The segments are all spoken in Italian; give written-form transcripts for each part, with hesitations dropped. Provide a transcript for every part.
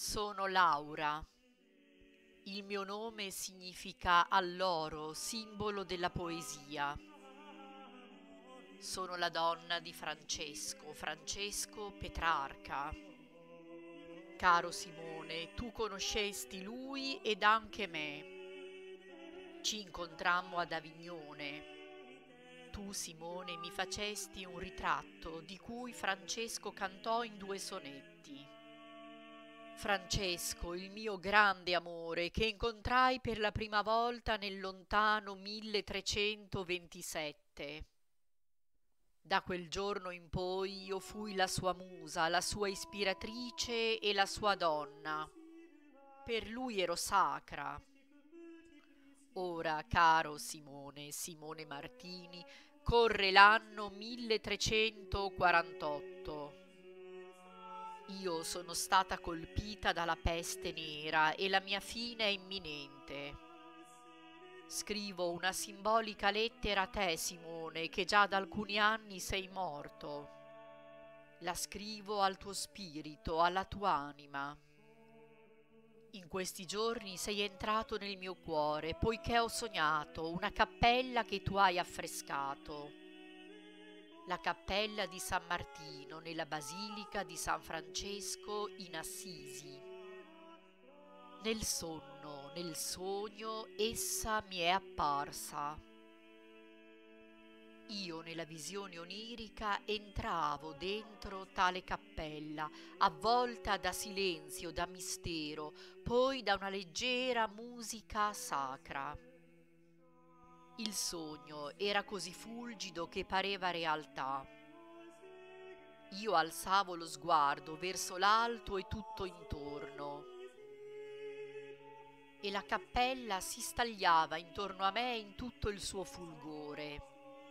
Sono Laura. Il mio nome significa alloro, simbolo della poesia. Sono la donna di Francesco Petrarca. Caro Simone, tu conoscesti lui ed anche me. Ci incontrammo ad Avignone. Tu, Simone, mi facesti un ritratto di cui Francesco cantò in 2 sonetti. Francesco, il mio grande amore, che incontrai per la prima volta nel lontano 1327. Da quel giorno in poi io fui la sua musa, la sua ispiratrice e la sua donna. Per lui ero sacra. Ora, caro Simone Martini, corre l'anno 1348. Io sono stata colpita dalla peste nera e la mia fine è imminente. Scrivo una simbolica lettera a te, Simone, che già da alcuni anni sei morto. La scrivo al tuo spirito, alla tua anima. In questi giorni sei entrato nel mio cuore, poiché ho sognato una cappella che tu hai affrescato. La cappella di San Martino nella basilica di San Francesco in Assisi. Nel sogno, essa mi è apparsa. Io nella visione onirica entravo dentro tale cappella, avvolta da silenzio, da mistero, poi da una leggera musica sacra. Il sogno era così fulgido che pareva realtà. Io alzavo lo sguardo verso l'alto e tutto intorno, e la cappella si stagliava intorno a me in tutto il suo fulgore.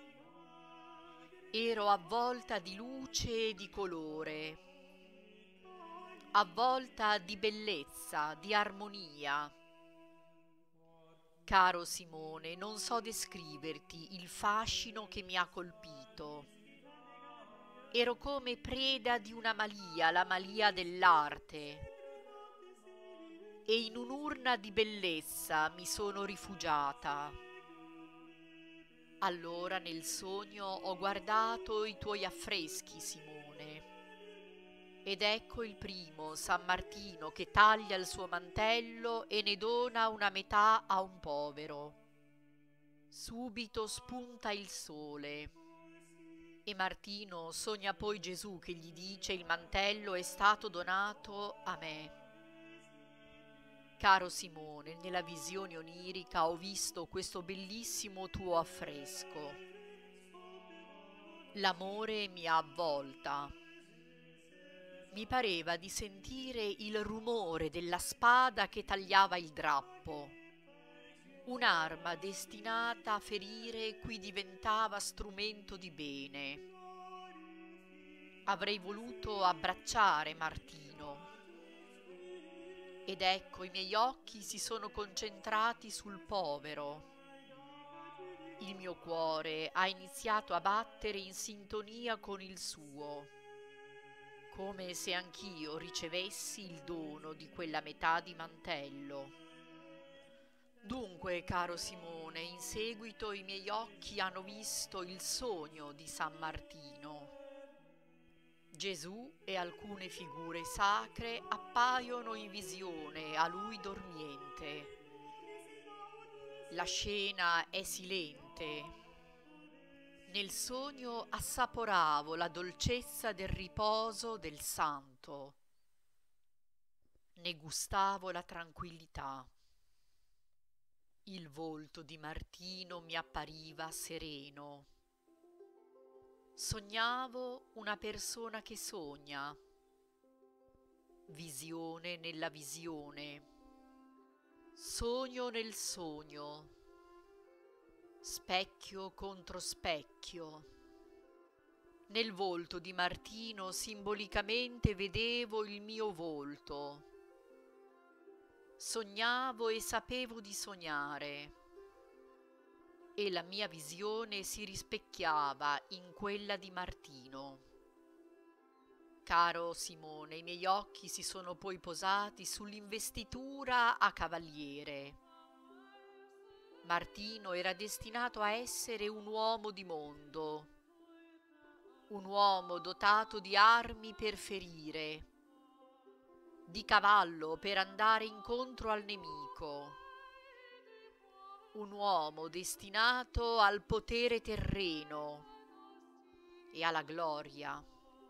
Ero avvolta di luce e di colore, avvolta di bellezza, di armonia. Caro Simone, non so descriverti il fascino che mi ha colpito. Ero come preda di una malia, la malia dell'arte, e in un'urna di bellezza mi sono rifugiata. Allora nel sogno ho guardato i tuoi affreschi, Simone, ed ecco il primo, San Martino, che taglia il suo mantello e ne dona una metà a un povero. Subito spunta il sole e Martino sogna poi Gesù che gli dice: il mantello è stato donato a me. Caro Simone, nella visione onirica ho visto questo bellissimo tuo affresco. L'amore mi ha avvolta. Mi pareva di sentire il rumore della spada che tagliava il drappo. Un'arma destinata a ferire qui diventava strumento di bene. Avrei voluto abbracciare Martino. Ed ecco, i miei occhi si sono concentrati sul povero. Il mio cuore ha iniziato a battere in sintonia con il suo, come se anch'io ricevessi il dono di quella metà di mantello. Dunque, caro Simone, in seguito i miei occhi hanno visto il sogno di San Martino. Gesù e alcune figure sacre appaiono in visione a lui dormiente. La scena è silente. Nel sogno assaporavo la dolcezza del riposo del santo. Ne gustavo la tranquillità. Il volto di Martino mi appariva sereno. Sognavo una persona che sogna. Visione nella visione. Sogno nel sogno. Specchio contro specchio. Nel volto di Martino simbolicamente vedevo il mio volto. Sognavo e sapevo di sognare, e la mia visione si rispecchiava in quella di Martino. Caro Simone, i miei occhi si sono poi posati sull'investitura a cavaliere. Martino era destinato a essere un uomo di mondo, un uomo dotato di armi per ferire, di cavallo per andare incontro al nemico, un uomo destinato al potere terreno e alla gloria.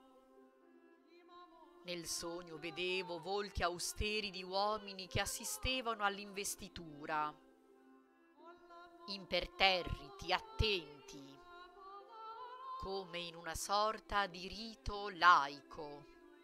Nel sogno vedevo volti austeri di uomini che assistevano all'investitura, imperterriti, attenti, come in una sorta di rito laico.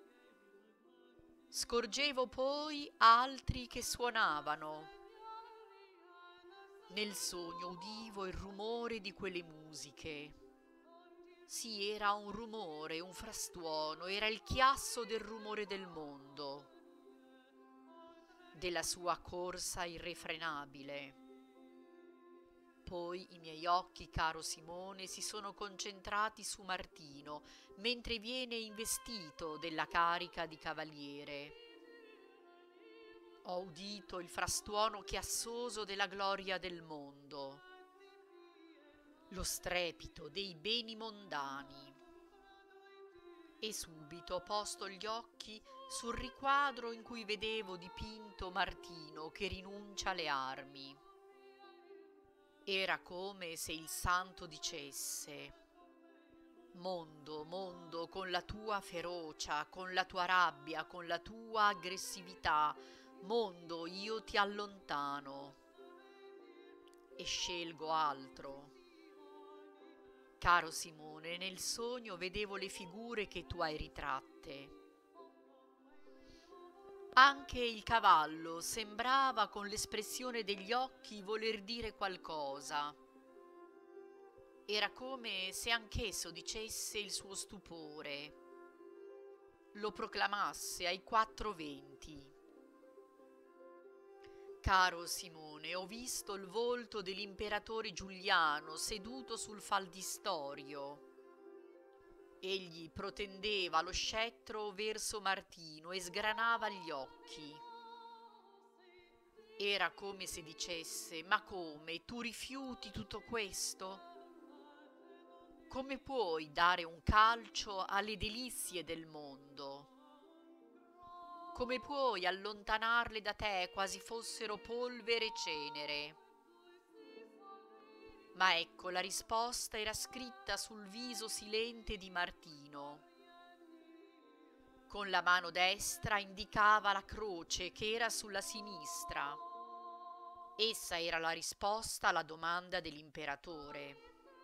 Scorgevo poi altri che suonavano. Nel sogno udivo il rumore di quelle musiche. Sì, era un rumore, un frastuono, era il chiasso del rumore del mondo, della sua corsa irrefrenabile. Poi i miei occhi, caro Simone, si sono concentrati su Martino, mentre viene investito della carica di cavaliere. Ho udito il frastuono chiassoso della gloria del mondo, lo strepito dei beni mondani. E subito ho posto gli occhi sul riquadro in cui vedevo dipinto Martino che rinuncia alle armi. Era come se il santo dicesse: mondo, mondo, con la tua ferocia, con la tua rabbia, con la tua aggressività, mondo, io ti allontano e scelgo altro. Caro Simone, nel sogno vedevo le figure che tu hai ritratte. Anche il cavallo sembrava con l'espressione degli occhi voler dire qualcosa. Era come se anch'esso dicesse il suo stupore, lo proclamasse ai quattro venti. Caro Simone, ho visto il volto dell'imperatore Giuliano seduto sul faldistorio. Egli protendeva lo scettro verso Martino e sgranava gli occhi. Era come se dicesse: ma come, tu rifiuti tutto questo? Come puoi dare un calcio alle delizie del mondo? Come puoi allontanarle da te quasi fossero polvere e cenere? Ma ecco, la risposta era scritta sul viso silente di Martino. Con la mano destra indicava la croce che era sulla sinistra. Essa era la risposta alla domanda dell'imperatore.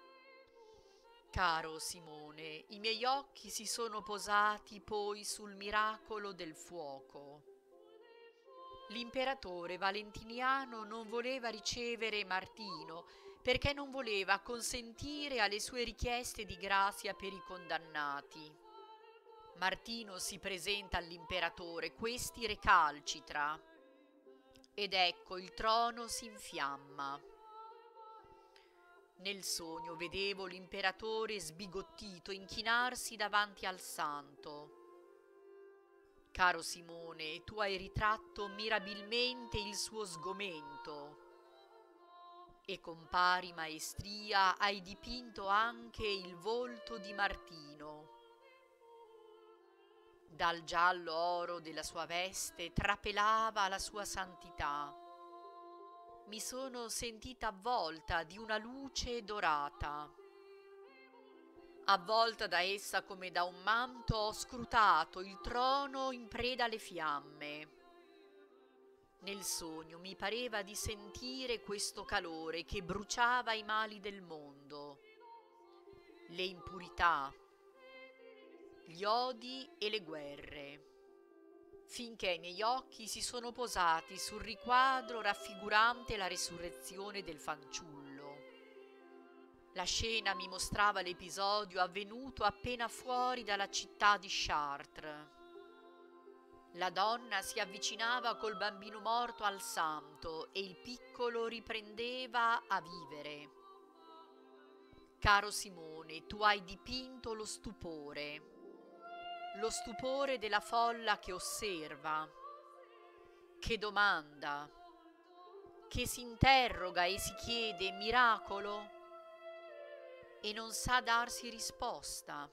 Caro Simone, i miei occhi si sono posati poi sul miracolo del fuoco. L'imperatore Valentiniano non voleva ricevere Martino perché non voleva consentire alle sue richieste di grazia per i condannati. Martino si presenta all'imperatore, questi recalcitra, ed ecco il trono si infiamma. Nel sogno vedevo l'imperatore sbigottito inchinarsi davanti al santo. Caro Simone, tu hai ritratto mirabilmente il suo sgomento e con pari maestria hai dipinto anche il volto di Martino. Dal giallo oro della sua veste trapelava la sua santità. Mi sono sentita avvolta di una luce dorata. Avvolta da essa come da un manto ho scrutato il trono in preda alle fiamme. Nel sogno mi pareva di sentire questo calore che bruciava i mali del mondo, le impurità, gli odi e le guerre, finché i miei occhi si sono posati sul riquadro raffigurante la resurrezione del fanciullo. La scena mi mostrava l'episodio avvenuto appena fuori dalla città di Chartres. La donna si avvicinava col bambino morto al santo e il piccolo riprendeva a vivere. Caro Simone, tu hai dipinto lo stupore, lo stupore della folla che osserva, che domanda, che si interroga e si chiede miracolo e non sa darsi risposta.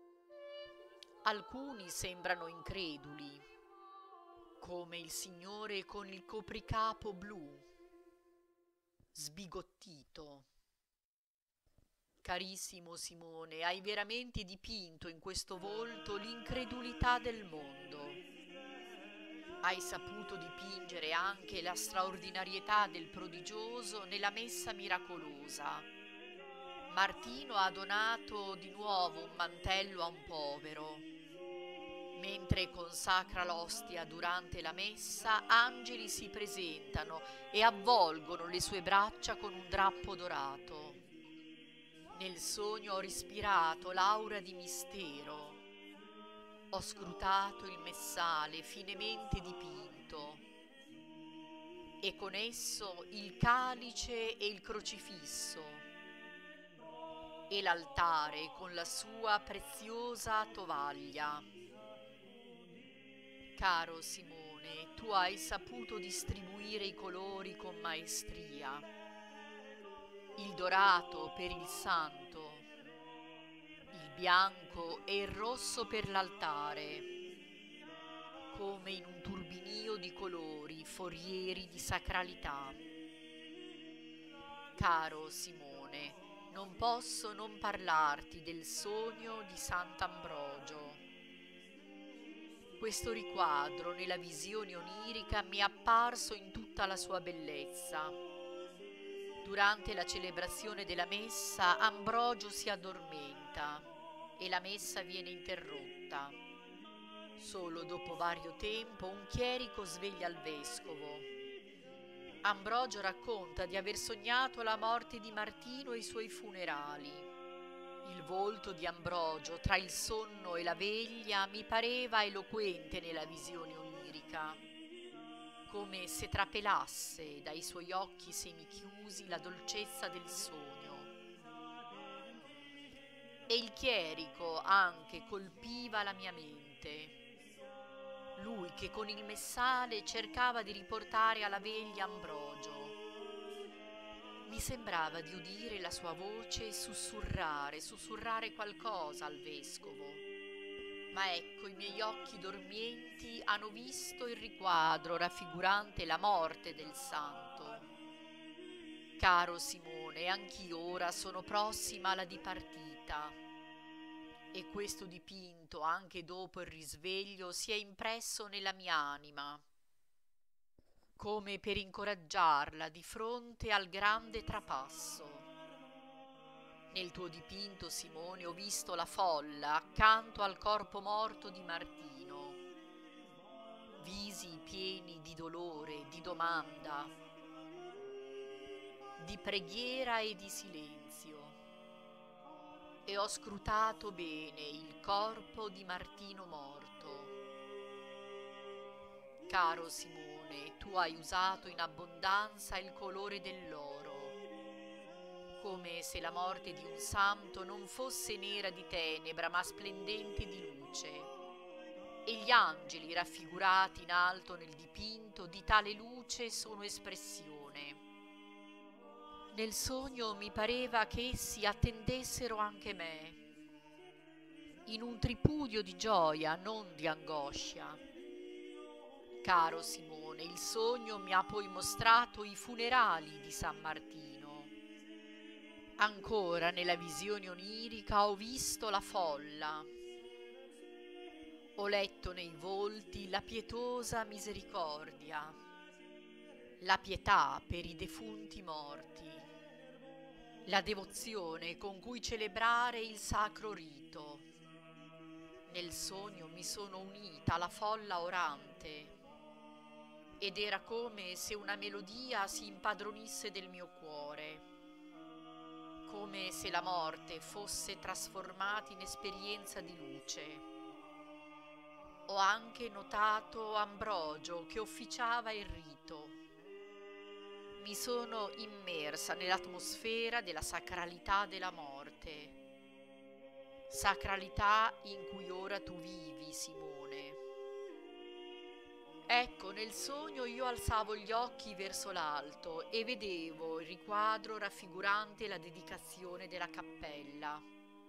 Alcuni sembrano increduli, come il signore con il copricapo blu, sbigottito. Carissimo Simone, hai veramente dipinto in questo volto l'incredulità del mondo. Hai saputo dipingere anche la straordinarietà del prodigioso nella messa miracolosa. Martino ha donato di nuovo un mantello a un povero. Mentre consacra l'ostia durante la messa, angeli si presentano e avvolgono le sue braccia con un drappo dorato. Nel sogno ho respirato l'aura di mistero. Ho scrutato il messale finemente dipinto e con esso il calice e il crocifisso e l'altare con la sua preziosa tovaglia. Caro Simone, tu hai saputo distribuire i colori con maestria. Il dorato per il santo, il bianco e il rosso per l'altare, come in un turbinio di colori forieri di sacralità. Caro Simone, non posso non parlarti del sogno di Sant'Ambrogio. Questo riquadro nella visione onirica mi è apparso in tutta la sua bellezza. Durante la celebrazione della messa, Ambrogio si addormenta e la messa viene interrotta. Solo dopo vario tempo un chierico sveglia il vescovo. Ambrogio racconta di aver sognato la morte di Martino e i suoi funerali. Il volto di Ambrogio, tra il sonno e la veglia, mi pareva eloquente nella visione onirica, come se trapelasse dai suoi occhi semichiusi la dolcezza del sogno. E il chierico anche colpiva la mia mente. Lui che con il messale cercava di riportare alla veglia Ambrogio. Mi sembrava di udire la sua voce sussurrare qualcosa al vescovo. Ma ecco, i miei occhi dormienti hanno visto il riquadro raffigurante la morte del santo. Caro Simone, anch'io ora sono prossima alla dipartita. E questo dipinto, anche dopo il risveglio, si è impresso nella mia anima, come per incoraggiarla di fronte al grande trapasso. Nel tuo dipinto, Simone, ho visto la folla accanto al corpo morto di Martino, visi pieni di dolore, di domanda, di preghiera e di silenzio. E ho scrutato bene il corpo di Martino morto. Caro Simone, tu hai usato in abbondanza il colore dell'oro, come se la morte di un santo non fosse nera di tenebra ma splendente di luce. E gli angeli raffigurati in alto nel dipinto di tale luce sono espressione. Nel sogno mi pareva che essi attendessero anche me, in un tripudio di gioia, non di angoscia. Caro Simone, il sogno mi ha poi mostrato i funerali di San Martino. Ancora nella visione onirica ho visto la folla. Ho letto nei volti la pietosa misericordia, la pietà per i defunti morti, la devozione con cui celebrare il sacro rito. Nel sogno mi sono unita alla folla orante ed era come se una melodia si impadronisse del mio cuore, come se la morte fosse trasformata in esperienza di luce. Ho anche notato Ambrogio che officiava il rito. Mi sono immersa nell'atmosfera della sacralità della morte. sacralità in cui ora tu vivi, Simone. Ecco, nel sogno io alzavo gli occhi verso l'alto e vedevo il riquadro raffigurante la dedicazione della cappella.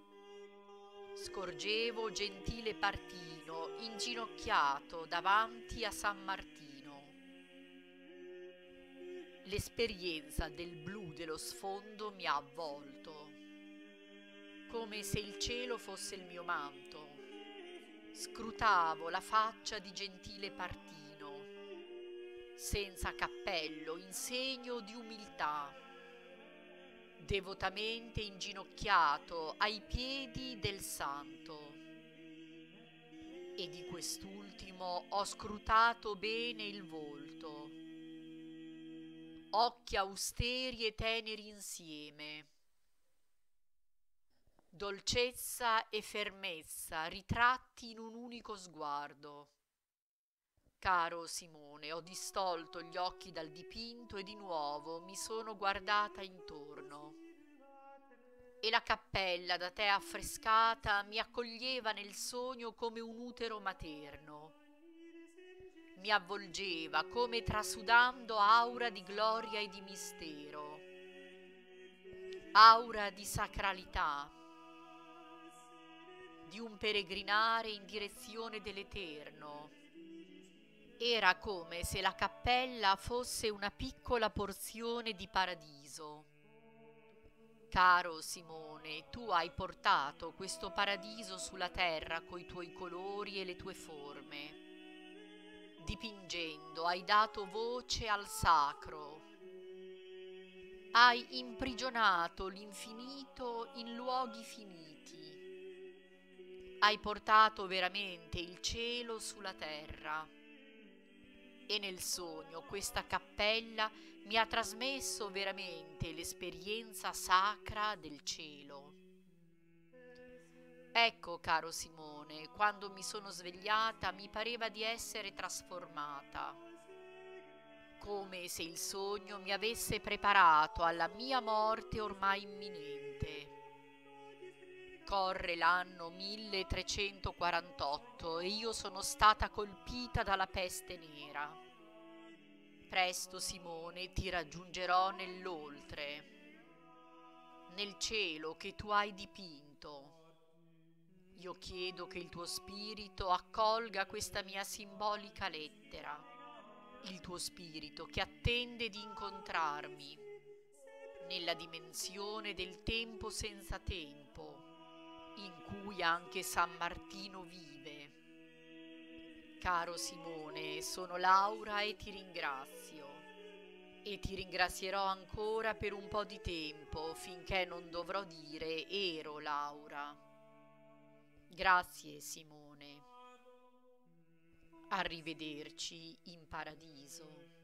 Scorgevo Gentile Partino inginocchiato davanti a San Martino. L'esperienza del blu dello sfondo mi ha avvolto, come se il cielo fosse il mio manto. Scrutavo la faccia di Gentile Partino, senza cappello, in segno di umiltà, devotamente inginocchiato ai piedi del santo. E di quest'ultimo ho scrutato bene il volto, occhi austeri e teneri insieme, dolcezza e fermezza ritratti in un unico sguardo. Caro Simone, ho distolto gli occhi dal dipinto e di nuovo mi sono guardata intorno. E la cappella da te affrescata mi accoglieva nel sogno come un utero materno. Mi avvolgeva come trasudando aura di gloria e di mistero, aura di sacralità, di un peregrinare in direzione dell'Eterno. Era come se la cappella fosse una piccola porzione di paradiso. Caro Simone, tu hai portato questo paradiso sulla terra coi tuoi colori e le tue forme. Dipingendo hai dato voce al sacro. Hai imprigionato l'infinito in luoghi finiti. Hai portato veramente il cielo sulla terra. E nel sogno questa cappella mi ha trasmesso veramente l'esperienza sacra del cielo. Ecco, caro Simone, quando mi sono svegliata mi pareva di essere trasformata, come se il sogno mi avesse preparato alla mia morte ormai imminente. Corre l'anno 1348 e io sono stata colpita dalla peste nera. Presto, Simone, ti raggiungerò nell'oltre, nel cielo che tu hai dipinto. Io chiedo che il tuo spirito accolga questa mia simbolica lettera, il tuo spirito che attende di incontrarmi nella dimensione del tempo senza tempo, in cui anche San Martino vive. Caro Simone, sono Laura e ti ringrazio. E ti ringrazierò ancora per un po' di tempo, finché non dovrò dire ero Laura. Grazie, Simone. Arrivederci in paradiso.